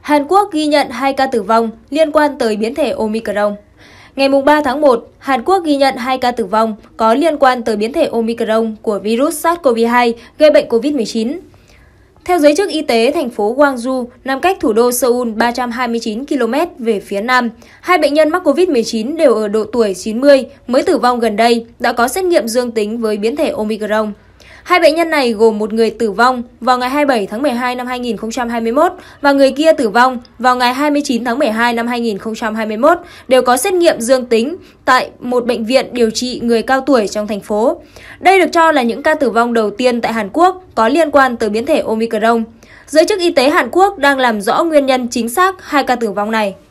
Hàn Quốc ghi nhận 2 ca tử vong liên quan tới biến thể Omicron. Ngày 3 tháng 1, Hàn Quốc ghi nhận 2 ca tử vong có liên quan tới biến thể Omicron của virus SARS-CoV-2 gây bệnh COVID-19. Theo giới chức y tế, thành phố Gwangju nằm cách thủ đô Seoul 329 km về phía nam. 2 bệnh nhân mắc COVID-19 đều ở độ tuổi 90 mới tử vong gần đây, đã có xét nghiệm dương tính với biến thể Omicron. 2 bệnh nhân này gồm một người tử vong vào ngày 27 tháng 12 năm 2021 và người kia tử vong vào ngày 29 tháng 12 năm 2021, đều có xét nghiệm dương tính tại một bệnh viện điều trị người cao tuổi trong thành phố. Đây được cho là những ca tử vong đầu tiên tại Hàn Quốc có liên quan tới biến thể Omicron. Giới chức y tế Hàn Quốc đang làm rõ nguyên nhân chính xác 2 ca tử vong này.